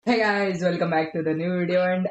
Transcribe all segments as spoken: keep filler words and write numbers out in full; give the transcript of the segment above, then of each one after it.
Hey guys, welcome back to the new video and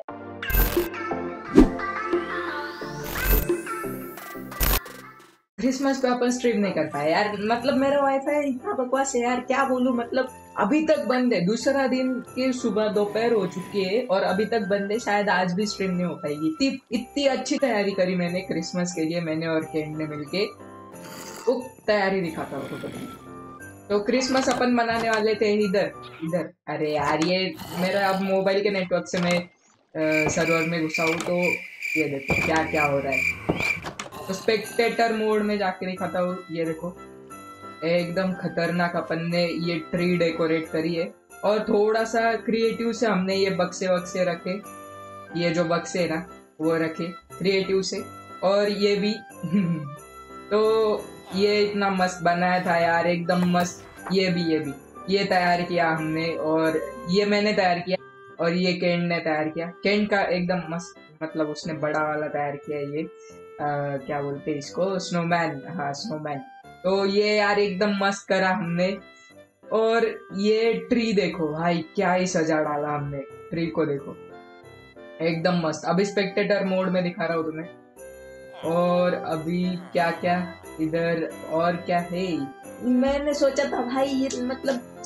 Christmas पे अपन stream नहीं कर पाए यार। मतलब मेरा वाईफाई इतना बकवास है यार, क्या बोलूं। मतलब अभी तक बंद है, दूसरा दिन की सुबह दोपहर हो चुकी है और अभी तक बंद है। शायद आज भी स्ट्रीम नहीं हो पाएगी। इतनी इतनी अच्छी तैयारी करी मैंने क्रिसमस के लिए, मैंने और केंड ने मिलके। वो तैयारी दिखाता हूँ तो तो क्रिसमस अपन मनाने वाले थे इधर इधर। अरे यार, ये मेरा अब मोबाइल के नेटवर्क से मैं सर्वर में घुसा हूँ तो ये देखो क्या क्या हो रहा है। तो स्पेक्टेटर मोड में जाके दिखाता हूँ। ये देखो एकदम खतरनाक अपन ने ये ट्री डेकोरेट करी है और थोड़ा सा क्रिएटिव से हमने ये बक्से वक्से रखे। ये जो बक्से है ना वो रखे क्रिएटिव से, और ये भी तो ये इतना मस्त बनाया था यार, एकदम मस्त। ये भी ये भी ये तैयार किया हमने, और ये मैंने तैयार किया और ये केंट ने तैयार किया। केंट का एकदम मस्त, मतलब उसने बड़ा वाला तैयार किया। ये आ, क्या बोलते हैं इसको, स्नोमैन। हाँ स्नोमैन। तो ये यार एकदम मस्त करा हमने। और ये ट्री देखो भाई, क्या ही सजा डाला हमने। ट्री को देखो एकदम मस्त। अभी स्पेक्टेटर मोड में दिखा रहा हूँ तुम्हें। और अभी क्या क्या इधर और क्या है। मैंने सोचा था भाई ये मतलब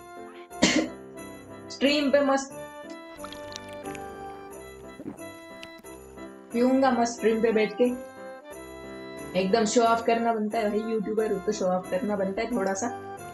स्ट्रीम पे मस्त पीऊंगा, मस्त स्ट्रीम पे बैठ के एकदम शो ऑफ करना बनता है भाई। यूट्यूबर हो तो शो ऑफ करना बनता है थोड़ा सा,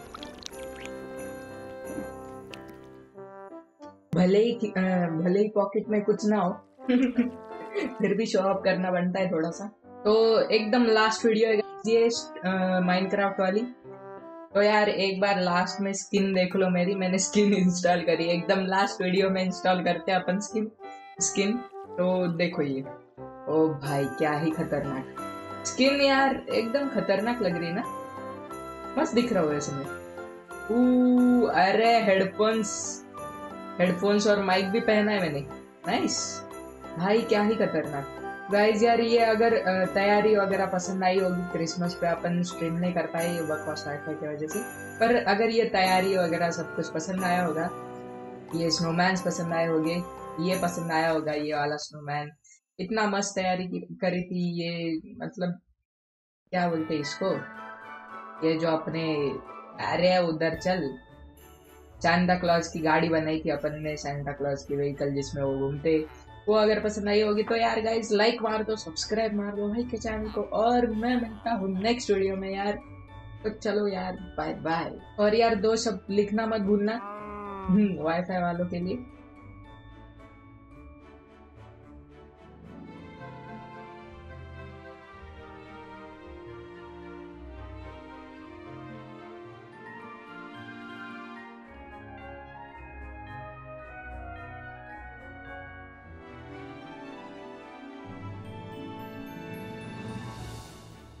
भले ही भले ही पॉकेट में कुछ ना हो फिर भी शो ऑफ करना बनता है थोड़ा सा। तो एकदम लास्ट वीडियो है ये माइनक्राफ्ट वाली। तो यार एक बार लास्ट में स्किन देख लो मेरी, मैंने स्किन इंस्टॉल करी एकदम लास्ट वीडियो में। इंस्टॉल करते हैं अपन स्किन स्किन तो देखो ये। ओ भाई क्या ही खतरनाक स्किन यार, एकदम खतरनाक लग रही ना, मस्त दिख रहा हो ऐसे में। ऊ अरे हेडफोन्स हेडफोन्स और माइक भी पहना है मैंने। नाइस भाई, क्या ही खतरनाक। गाइज यार ये अगर तैयारी वगैरह पसंद आई होगी, क्रिसमस पे अपन स्ट्रीम नहीं कर पाए बकवास वाईफाई की वजह से, पर अगर ये तैयारी वगैरह सब कुछ पसंद आया होगा, ये स्नोमैन पसंद आए होंगे, ये पसंद आया होगा ये वाला स्नोमैन। इतना मस्त तैयारी करी थी ये। मतलब क्या बोलते हैं इसको, ये जो अपने, अरे उधर चल, सांता क्लॉज की गाड़ी बनाई थी अपन ने, सांता क्लॉज की व्हीकल जिसमें वो घूमते। वो अगर पसंद आई होगी तो यार गाइस लाइक मार दो, सब्सक्राइब मार दो भाई के चैनल को, और मैं मिलता हूँ नेक्स्ट वीडियो में यार। तो चलो यार, बाय बाय। और यार दो शब्द लिखना मत भूलना वाईफाई वालों के लिए।